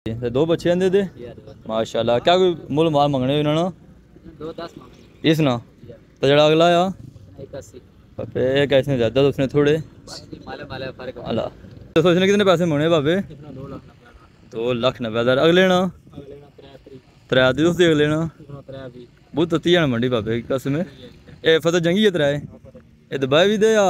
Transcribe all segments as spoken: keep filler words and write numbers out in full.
दो बच्चे आंदे थे माशाल्लाह। क्या कोई मुल माल मंगने इन्होंने इस ना तो जड़ा अगला आ एक ऐसे ज़्यादा तो उसने थोड़े अला तो उसने कितने पैसे मंगने बाबे? दो लख नब्बे हज़ार। अगले ना त्रै दी उसके अगले ना बहुत तत्ती जाना मंडी बाबे कसम ए फतेह जंगी है त्रै ए दबाए भी दे या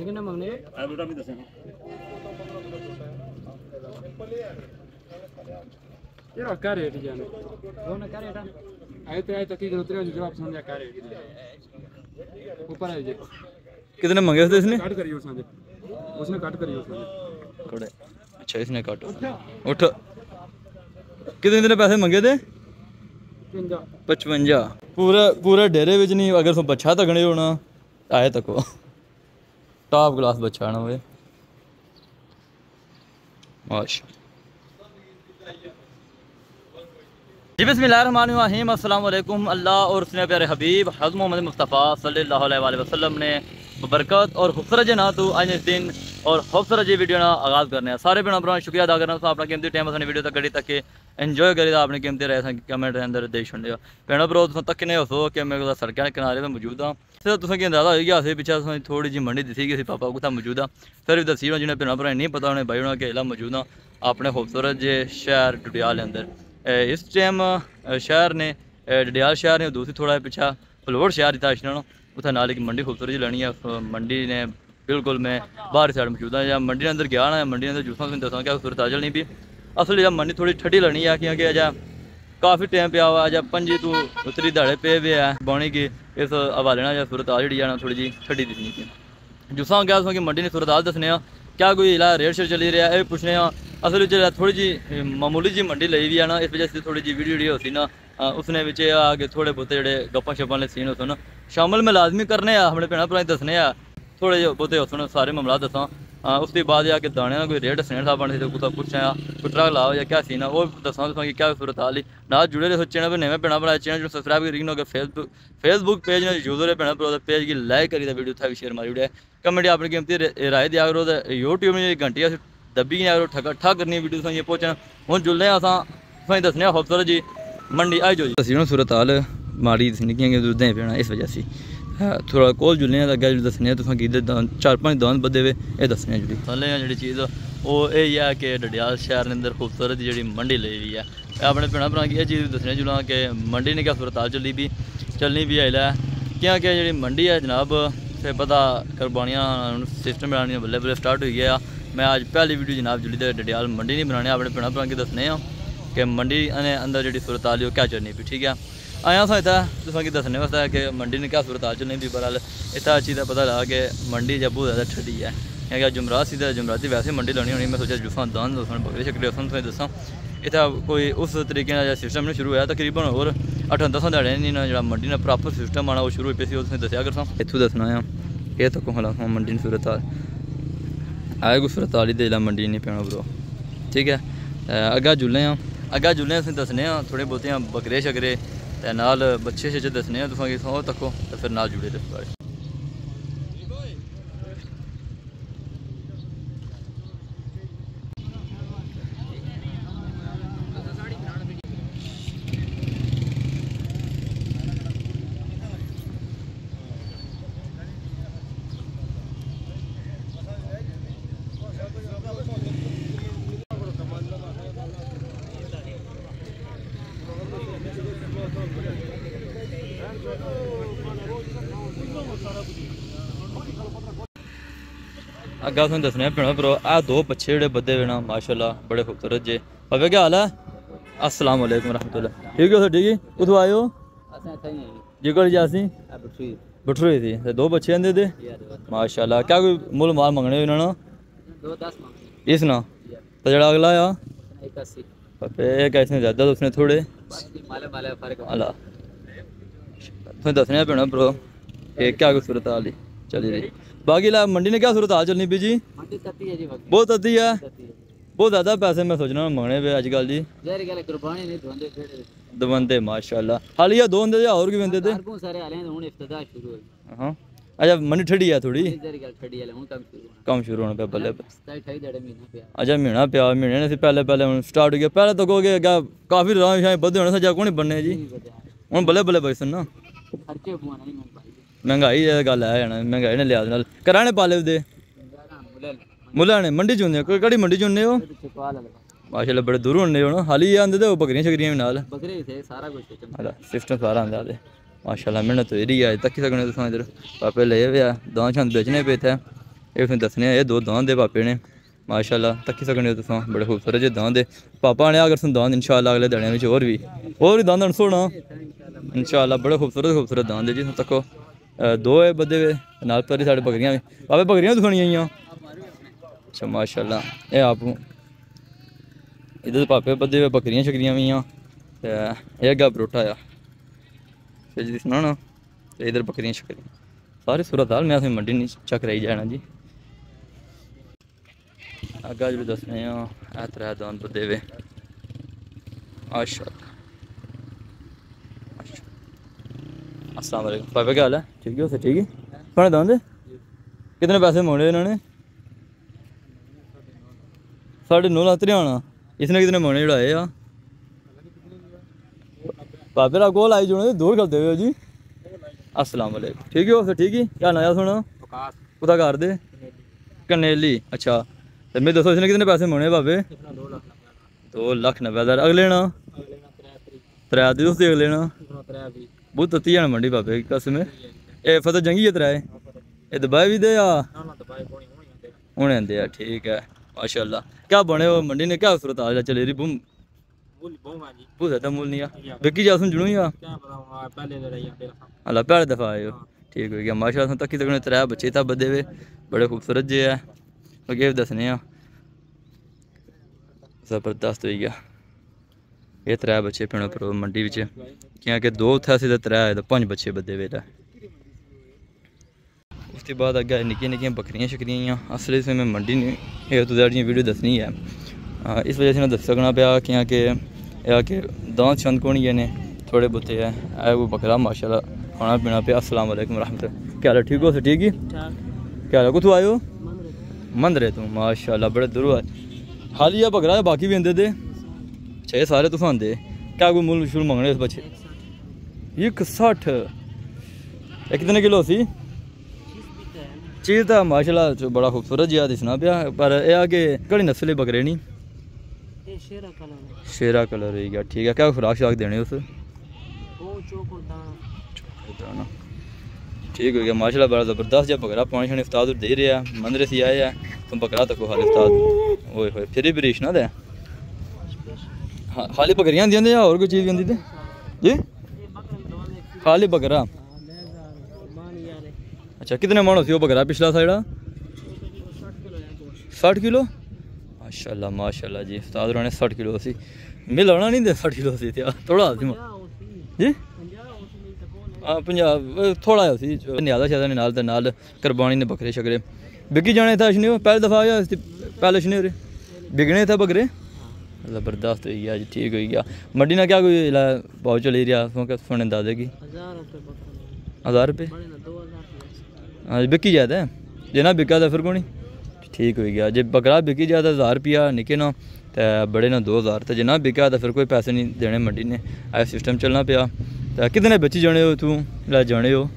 यार क्या रेट जाने कौन क्या रेट आए तो आए तो की उतरे जो आप समझा क्या रेट ऊपर है जी कितने मंगे थे इसने? काट करियो उसने उसने काट करियो उसने कड़े अच्छा इसने काटो उठ कितने कितने पैसे मंगे थे? पचवंजा। पूरा पूरा डेरे विच नहीं अगर तुम बच्चा तकने होना आए तको टॉप क्लास बच्चा ना वे माशा। जी बिस्मिल्लाहिर्रहमानिर्रहीम अस्सलाम वालेकुम। अल्लाह और उसने प्यारे हबीब हज़रत मोहम्मद मुस्तफ़ा सल्लल्लाहु अलैहि वसल्लम ने बरकत और खूबसूरत ना तो आज इस दिन और खूबसूरत जी वीडियो ना आगाज़ करने हैं। सारे भैन भरावां शुक्रिया अदा करना अपना कीमती टाइम अपनी वीडियो तक गड़ी तक एंजॉय करी अपने कीमती रहे कमेंट के अंदर दे छुड़े भैन भराओ तुम तकने हो कि मैं सड़क के किनारे पर मौजूद हाँ तुसें अंदाजा हो गया पिछले तुसें थोड़ी जी मंडी दिसी गई पापा कुत्थै मौजूद हाँ फिर भी दसी होना जिन्हें भैन भरा नहीं पता उन्हें भाई होना कि इला मौजूद हाँ अपने खूबसूरत जे शहर डडियाल के अंदर। इस टाइम शहर ने डडियाल शहर ने दूसरी थोड़ा पिछा फलोड़ शहर की ताश उतना नाल एक मंडी खूबसूरत जी लेनी है मंडी ने बिल्कुल मैं बाहर साइड मौजूद हाँ या मंडी के अंदर गया ना मंडी के अंदर जूसा तुम दसा क्या खूबसूरत आ चलनी भी असल जब मंडी थोड़ी ठंडी लेनी है क्योंकि अजा काफ़ी टाइम पिया हुआ अजा पंजी तू उतरी दाड़े पे भी है बौनी की इस हवाले ना सूरत आ जी थोड़ी जी ठंडी दिखनी थी जूसा क्या कि मंडी ने सूरत हाल दसने क्या कोई इला रेट शेट चली रहा है पुछने असल थोड़ी जी मामूली जी मंडी ली भी है ना इस वजह से थोड़ी जी वीडियो वीडियो होती ना उसने बिच आके थोड़े बहुते जोड़े गप्पा शप्पा ने सीन होते ना शामिल में लाजमी करने अपने भैन भरा दसने थोड़े जो बहुते होते सारे मामला दसा उसके बाद आके दाने ना कोई रेट दसने साहब ने कुछ पुछा कोई ट्रक लाओ या क्या सीन है वो दसा कि क्या सूरत हाल ना जुड़े रहे चैनल पर नवे भैन भरा चैनल जो सब्सक्राइब करी फेसबुक फेसबुक पेज ने यूजर भैन भरा पेज की लाइक करी वीडियो उत्थे भी शेयर मारी उड़े कमेंट अपनी कीमती राय दिया करो यूट्यूब में घंटी दब्बी नहीं अगर ठग ठग करनी वीडियो तुम ये पहुँचना हूँ जुलने असां दसने खूबसूरत जी मंडी आई जो दसी सूरत हाल माड़ी निक्कियां दुद्धें पेना इस वजह से थोड़ा कोल जुलने अगर दसने तुम कि चार पाँच दांद बदे हुए ये दसने जी थले जी चीज़ वो यही है कि डडियाल शहर के अंदर खूबसूरत जी मंडी ली हुई है अपने भैन भरा की चीज़ दसने जुला कि मंडी ने क्या सूरत हाल चली भी चलनी भी है क्योंकि जी मंडी है जनाब फिर पता कुर्बानियाँ सिस्टम बनानी बल्ले बल्ले स्टार्ट हो गया। मैं आज पहली वीडियो जनाब जुड़ी तो डडियाल मंडी नहीं बनाने अपने भैन भरा की दसने कि मंडी ने अंदर जी सूरत हाल क्या चलनी पी ठीक है आया सा इतना तुसा कि दसने वास्ते कि मंडी ने क्या सूरत हाल चलनी पी बहरहाल इतना चीज़ का पता लगा कि मंडी जब बहुत ज़्यादा ठंडी है क्या जुमरात सी जुमराती वैसे मंडी लानी होनी मैं सोचा जुफा दान बकरे शकरे तुसें दसा इतना कोई उस तरीके सिस्टम नहीं शुरू होया तकरीबन और अठ दसा ध्याड़े नहीं ना जो मंडी ने प्रॉपर सिस्टम आना वो शुरू हो पे तुसें दसिया करसा इत्थों दसना है ये तक हला मंडी ने सूरत हाल आए कोई सूरत हाल ही दे मंडी नहीं पैना ब्रो ठीक है अग्गा जुलने अग्गा जुलने असें दसने थोड़े बहुतियां बकरे शकरे नाल बच्चे शच्चे दसने तुसें कि तको तो फिर नाल जुड़े रहे अग्गा तुम दसने भैन भरो आ दो बच्चे जोड़े बदे हुए ना माशाल्लाह बड़े खूबसूरत जे अबे क्या हाल है अस्सलाम वालेकुम रहमतुल्लाह ठीक हो ठीक है उतो आए हो जी कोल जासी बठरूई थी दो बच्चे आंदे थे माशाल्लाह क्या कोई मुल माल मंगने इन्होंने इस ना तो जड़ा अगला आ एक ऐसे ज़्यादा तो उसने थोड़े अला तुम दसने भैन भरो क्या कोई सूरत हाल चली रही बाकी ला मंडी ने क्या सूरत हाल चलनी पी जी बहुत अद्धी है बहुत ज़्यादा पैसे मैं सोचना मंगने पे अजकल जी दवंदे माशाल्लाह हालिया दो होंगे और भी बंदे थे हाँ अच्छा मंडी ठड़ी है थोड़ी तेरी गल छड़ी वाले हुन काम शुरू होना काम शुरू होना पे बल्ले सताई अठाई डेढ़ महीना पे अच्छा महीना पिया महीने ने पहले पहले हुन स्टार्ट हो गया पहले तो कहोगे काफ़ी राम शायद बदे होने सजा कौन बनने जी हुन बल्ले बल्ले बच ना खर्चे बुआना नहीं महंगाई महंगाई दी गल है ना महंगाई ने लिहाज नाल कराने पाले दे मुल्ला ने मंडी चुनने कोई कड़ी मंडी चुनने हो माशाल्लाह बड़े दूर होने हो ना हाल ही आंदे ते बकरियां शकरियां भी नाल बकरे थे सारा कुछ है सिस्टम सारा आंदा दे माशाल्लाह मेहनत तो एरी है तक्की सकने तुम इधर पापे ले वे दां छंद बेचने पे थे ये तुम दसने ये दो दां दे पापे ने माशाल्लाह तक्की सकने तुम बड़े खूबसूरत जे दां दे पापा ने अगर तुम दां इंशाल्लाह अगले दिनों में और भी और भी दां सोना इंशाल्लाह बड़े खूबसूरत खूबसूरत दां दे जी तको दो है बदे वे नाल पर साढ़े बकरियां भी पापे बकरियां दिखानी आईयां अच्छा माशाल्लाह ये आप इधर पापे बदे हुए बकरियां शकरियां भी ये अग्गा बरोटा आ जी सुना ना तो इधर बकरियां शकरियां सारी सूरत हाल मैं असें मंडी नहीं चक रही जाना जी अग्गा जो दसने ए त्रै दान बदे हुए अच्छा अस्सलाम वालेकुम पापा क्या हाल है ठीक है उसे ठीक है कौन दान दे कितने पैसे मोड़े इन्होंने साढ़े नौ लाख हरियाणा इसने कितने महीने चढ़ाए आ पापे रा कोल आई जोने दूर करते हुए जी अस्सलाम वालेकुम ठीक है उसे ठीक ही क्या नया सुना कुदा कर दे कनेली अच्छा तो मैं दसो इसने कितने पैसे महीने पापे दो लाख नब्बे हज़ार अगले ना त्रै दी तुस देख लेना बहुत तत्ती जाना मंडी पापे कसम ए फतेह जंगी है त्रै ये दबाए भी दे या हूने आंदे आ ठीक है माशाल्लाह क्या बने हो मंडी ने क्या सूरत हाल चले रही बुम बहुत ज्यादा मूल नहीं आ बिकी जा सुन जुनू या अल्लाह पहले दफा आए हो ठीक हो गया माशाल्लाह तक तक त्रै बच्चे था बदे हुए बड़े खूबसूरत जे है अगे दसने जबरदस्त हो गया ये त्रै बच्चे पीने पर मंडी बिच क्योंकि दो उत्थे सी ते त्रै ते पंज बच्चे बदे हुए उसके बाद अगर निक्कियां निक्कियां बकरियां शकरियां असली से मैं मंडी नहीं ए तो दैट वीडियो दसनी है इस वजह से मैं दस सकना पाया क्योंकि कि दांत चंद कोनी ने थोड़े बहुते है कोई बकरा माशाल्लाह खाना पीना पे अस्सलाम वालेकुम रहमतुल्लाह क्या हाल ठीक हो ठीक ही क्या हाल कुत्थों आए हो मंदरे तू माशाल्लाह बड़े दूर आए हाल ही बकरा बाकी भी आंदे दे छे सारे तुस आंदे क्या कोई मुल शुरू मंगने इस बच्चे एक सठ एक कितने किलो सी चीज़ तो माशाल्लाह बड़ा खूबसूरत जिहा दिसना पिया पर यह कि कड़ी नस्ल बकरे नहीं शेरा कलर हो गया ठीक है क्या खुराक शाक देने उस ठीक हो गया माशाल्लाह बड़ा ज़बरदस्त जब बकरा पानी शानी उस्ताद दे रहा है मंदरे से आए हैं तुम बकरा तक हाल उस्ताद ओए होए फिर भी रीश ना दे खाली बकरियां दी या और कोई चीज़ भी आंदी जी खाली बकरा अच्छा कितने मन सी वो बकरा पिछला सा जरा साठ किलो माशाल्लाह माशाल्लाह जी उस्ताद ने साठ किलो सी मिल लाना नहीं दे साठ किलो सी थोड़ा सी जी हाँ पंजाब थोड़ा सी न्यादा शादा ने नाल नाल कुरबानी ने बकरे शकरे बिकी जाने था शनि पहली दफा आया पहले शनि बिकने थे बकरे जबरदस्त हो गया जी ठीक हो गया मंडी ना क्या कोई भाव चली रहा सुने दादे की हज़ार रुपये हाँ बिकी जाता है जे ना बिका तो फिर को नहीं ठीक हो गया जे बकरा बिकी जाता हज़ार रुपया निके ना तो बड़े ना दो हज़ार तो जे ना बिका तो फिर कोई पैसे नहीं देने मंडी ने ऐसा सिस्टम चलना पाया तो कितने बेची जाने हो तू ला जाने हो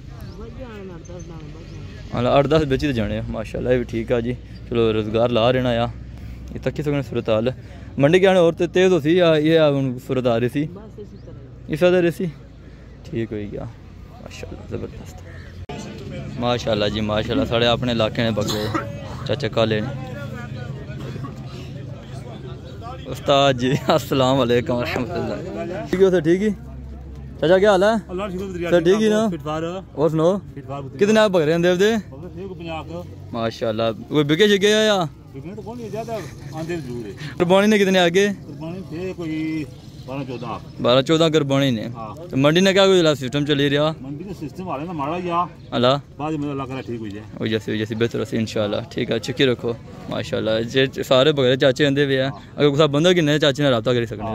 हाँ अठ दस बेची तो जाने माशाल्लाह भी ठीक है जी चलो रोज़गार ला रहना या ये तक किस सूरत हाल मंडी के आने और तो तेज़ होती या ये सूरत आ रही थी इस वजह रही थी ठीक हो गया माशाल्लाह ज़बरदस्त माशाल्लाह जी माशाल्लाह साढ़े अपने इलाके ने बकरे चाचा काले ने उस्ताद जी अस्सलाम वालेकुम रहमतुल्लाह ठीक है ठीक ही चाचा क्या हाल है सर ठीक ही ना और सुनो कितने आप बकरे देव दे माशाल्लाह कोई बिके शिके या कुरबानी ने कितने आगे बारह चौदह कुरबानी ने तो मंडी ने क्या कोई सिस्टम चली रहा मंडी का सिस्टम वाले ना माड़ा या अल्लाह बाद में अल्लाह करे ठीक हो जाए ओ जैसे जैसे बेहतर से इंशाल्लाह ठीक है चुकी रखो माशाल्लाह जे सारे बगैर चाचे आंदे भी है अगर कुछ बंदा किन्ने चाचे ने राब्ता करी सकने हो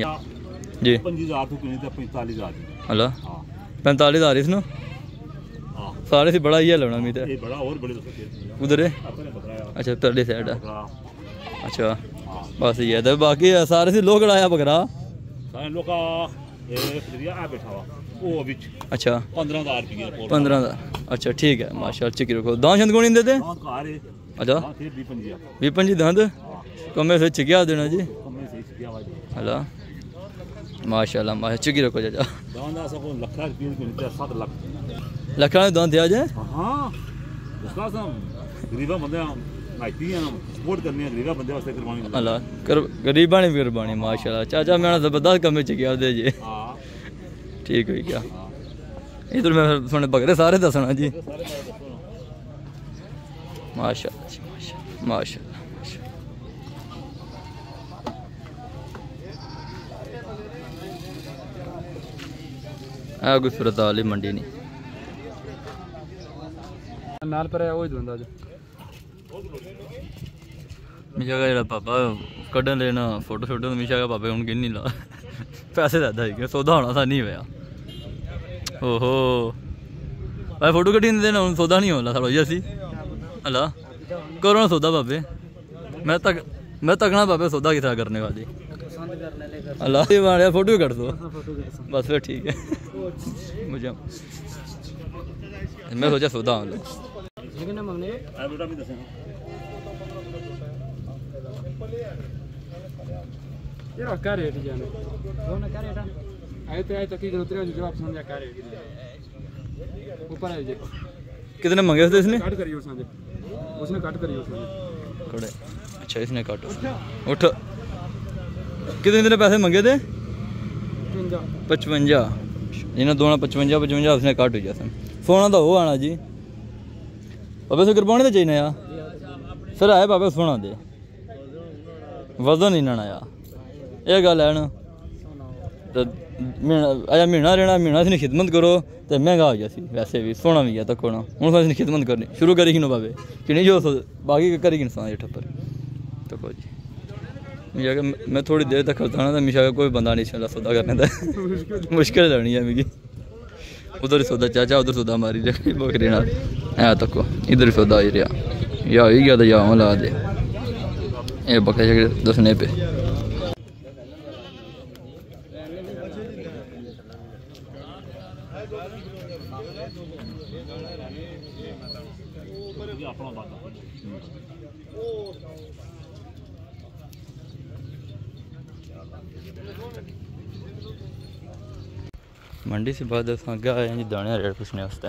जी पंजी हज़ार तो किने ते पैंतालीस हज़ार अल्लाह पैंतालीस हज़ार इसनो हाँ सारे से बड़ा ये लाना उम्मीद है ये बड़ा और बड़े दोस्तों उधर है अपने बकरा है अच्छा तेरे साइड है बकरा अच्छा हाँ बस ये तो बाकी सारे से लोग लाया बकरा सारे लोग का ये फिर आ बैठा हुआ वो बिच अच्छा पंद्रह हजार रुपये पोल पंद्रह का अच्छा ठीक है माशाल्लाह चिकी रखो दांत शंत कौन देते दांत का आ रहे अच्छा हाँ फिर भी पंजिया भी पंजी दांत हाँ कमे से चिकिया देना जी कम से किया हुआ है हला माशाल्लाह माशा चिकी रखो चाचा दांत ऐसा को लाख रुपये के लिए सात लाख लखा दांत दिया जाए हाँ उसका सम गरीबा बंदे नाइती हैं सपोर्ट करने हैं गरीबा बंदे वास्ते कुर्बानी देना। अल्लाह कर गरीबा ने भी कुर्बानी माशाल्लाह चाचा मेरा जबरदस्त कमे चिकिया दे जी हाँ ठीक हुई क्या इधर मैं सुने बकरे सारे दसना जी माशाल्लाह जी माशाल्लाह माशाल्लाह आ कोई सूरत वाली मंडी नहीं नाल पर वो ही दूंगा आज मिशा का जो पापा कड्ढन लेना फोटो शोटो तो मिशा का पापा हूँ गिन नहीं ला पैसे ज़्यादा है सौदा होना सा नहीं होया ओहो भाई फोटो कड्ढी नहीं देना हूँ सौदा नहीं होना थोड़ा जैसी हला करो ना सौदा पापे मैं तक मैं तकना पापे सौदा किस तरह करने वाली अल्लाह ये बार फोटो भी कर दो बस फिर ठीक है मुझे मैं सोचा सौदा होना आ बेटा भी दसें ये क्या रेट जाने वो ना क्या रेट आए तो आए तो की उतरे जो आप समझा क्या रेट ऊपर आ जाए कितने मंगे थे इसने काट करिए उसने उसने काट करिए उसने कड़े अच्छा इसने काटो उठ कितने कितने पैसे मंगे थे पचवंजा इन्हें दोनों पचवंजा पचवंजा उसने काट हो जाता सोना तो वो आना जी बाबे से कुर्बानी तो चाहिए यार सर आए बाबे सोना दे वजन नहीं ना यार ये गल है ना तो महीना अजा महीना रहना महीना इसने खिदमत करो तो महंगा हो जाती वैसे भी सोना भी है तक होना हूँ इसने खिदमत करनी शुरू करी नो बाबे कि नहीं जो बाकी करी इंसान ये ठप्पर तो को जी मिशा मैं थोड़ी देर तक खलता ना तो मिशा का कोई बंदा नहीं चला सौदा करने का मुश्किल लड़नी है मिगी उधर ही सौदा चाचा उधर सौदा मारी रही बकरी ना है तको इधर ही सौदा ही रहा या ही गया तो या ला दे ये बकरे शकरे दसने पे अपना बात मंडी से बाद अगे आए हैं जी दाने रेट पूछने वास्ते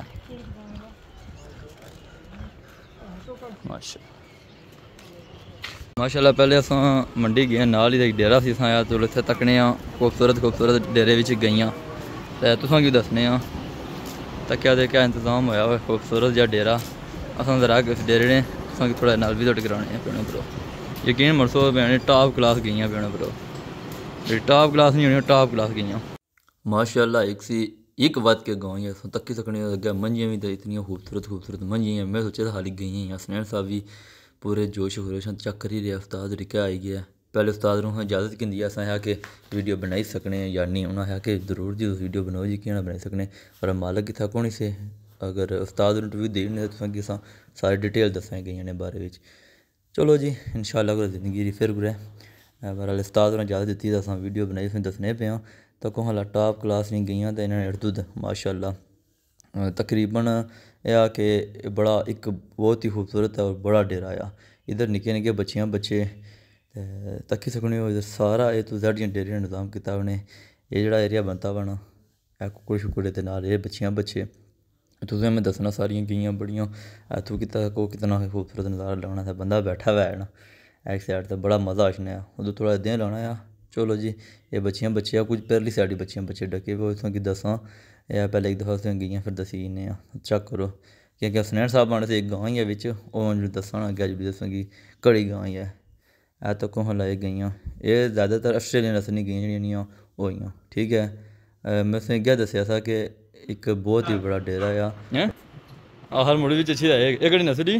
माशा माशाल्लाह पहले अस मंडी गए नाल ही एक डेरा से आया तो इतने तकने खूबसूरत खूबसूरत डेरे गई तो तुसा की दसने तकिया दे क्या इंतजाम होया हुआ खूबसूरत जहा डेरा असा जरा इस डेरे ने तुसा थोड़ा नाल विजिट कराने पेने परो यकीन मरसो भैन टॉप क्लास गई पेने परो जी टॉप क्लास नहीं होनी टॉप क्लास गई माशाल्लाह एक सी एक बात के गाँव है तक्की सकने अगर मंजियाँ भी तो इतनी खूबसूरत खूबसूरत मंजियाँ मैं सोचा था हाली गई हैं सनैन साहब भी पूरे जोश खरोश चक कर ही रहा उस्ताद रिका आई गया पहले उस्ताद ने इजाज़त की अस है कि वीडियो बनाई सकने या नहीं उन्होंने है कि जरूर जी वीडियो बनाओ जी क्यों ना बनाई सकने और मालक कितना कौन से अगर उस्ताद इंटरव्यू दे नहीं तो कि सारी डिटेल दसा गई ने बारे में चलो जी इंशाल्लाह कोई जिंदगी फिर कुरै बहरहाल उस्ताद ने इजाज़त दी तो वीडियो बनाई फिर दसने पे हाँ तो को हाल टॉप क्लास नहीं गई तो इन्होंने अड़दुद माशाल्लाह तकरीबन यह कि बड़ा एक बहुत ही खूबसूरत और बड़ा डेरा आ इधर निके निके बच्चियाँ बच्चे तक्की सकने हो इधर सारा ए टू ज़ेड डेरे का निज़ाम किया उन्हें ये जोड़ा एरिया बनता बना ए कुकड़ शुकड़े के नाल ये बच्चियाँ बच्चे तुसें मैं दसना सारियां गेइयां बड़ियां इत्थूं कितना को कितना खूबसूरत नज़ारा लाना था बंदा बैठा हुआ है ना एक साइड तो बड़ा मज़ा आशना उधर थोड़ा दिन लाना है चलो जी ये बच्चियाँ बच्चे कुछ पहली साइड बच्चियाँ बच्चे डके हुए इतों की दसा या पहले एक दफ़ा उसमें गई फिर दसी इन्ने चेक करो क्योंकि सनैन साहब आने से एक गाँव ही है बिच वो दसा अगे अज भी दसा कि घड़ी गाँव ही है ऐ तक लाई गई ये ज़्यादातर आस्ट्रेलियन नस्ल नहीं गई जी वो ठीक है मैं उसने क्या दसिया था कि एक बहुत ही बड़ा डेरा आ हर मुड़ी भी अच्छी है ये नस्ल जी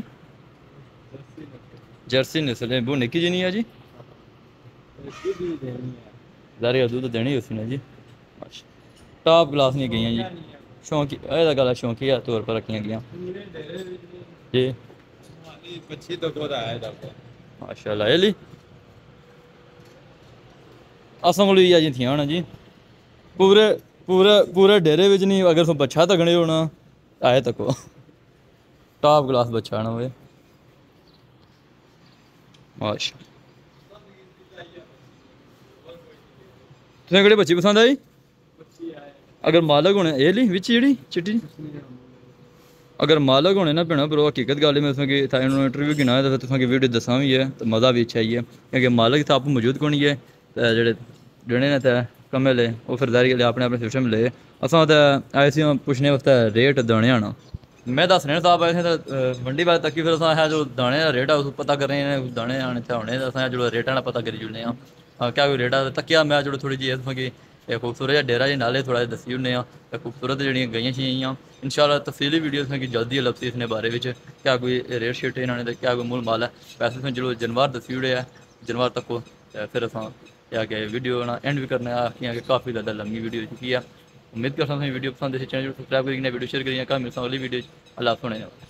जर्सी नस्ल है वो निकी जी नहीं है जी ज़ारे दूध तो देनी उसने जी टॉप क्लास नहीं गई जी शौकी एह्दा गल्ल शौकिया तौर पर रखियां गया जी पच्ची तो गोदा है दब माशाल्लाह एली असां कोल इ'यै जियां थियां न जी पूरे पूरे पूरे डेरे बिच नहीं अगर तुस बच्छा तकने हो ना आए तको टॉप क्लास बच्छा ना होए माशा तुसें केह्ड़ी बच्ची पसंद आई अगर मालक होने एह् ली बिच जेह्ड़ी चिट्टी अगर मालक होने ना भैना पर हकीकत गल मैं तुसेंगी इत्थै इंटरव्यू गिना तो तुसेंगी वीडियो दस्सां भी है तो मज़ा भी अच्छा ही है क्योंकि मालक इत्थै आपूं मौजूद कोनी है ते जेह्ड़े जेह्ड़े ने ते कम्मे ले ओह् फिरदारी अपने अपने सिस्टम ले असां ते आए सी पुच्छने वास्ते रेट दाने आना मैं दस्सने साहब आए थे मंडी वाले तक फिर असां जो दाने का रेट है उस पता कर रहे हैं दाने आने इत्थै होने असां जो रेटा का पता करी जुड़ने आं क्या कोई रेटा तक्केआ मैं जो थोड़ी जी तुसेंगी एह् खूबसूरत जेहा डेरा जी नाले थोड़ा दस्सी ओड़ने आं ते खूबसूरत जेह्ड़ियां गाइयां शियां इंशाल्लाह तफसीली वीडियो तुसेंगी जल्दी लभदी इसने बारे में क्या कोई रेट शेट इन्होंने ते क्या कोई मुल माल है वैसे तुसें जो जनवार दस्सी ओड़े है जनवार तक्को ते फिर असां क्या कि वीडियो ना एंड भी करने आखियां कि काफ़ी ज़्यादा लंबी वीडियो हो चुकी है उम्मीद करता हूँ वीडियो पसंद है चैनल सब्सक्राइब करिए वीडियो शेयर करिए कल मिलता अगली वीडियो अल्लाह सुने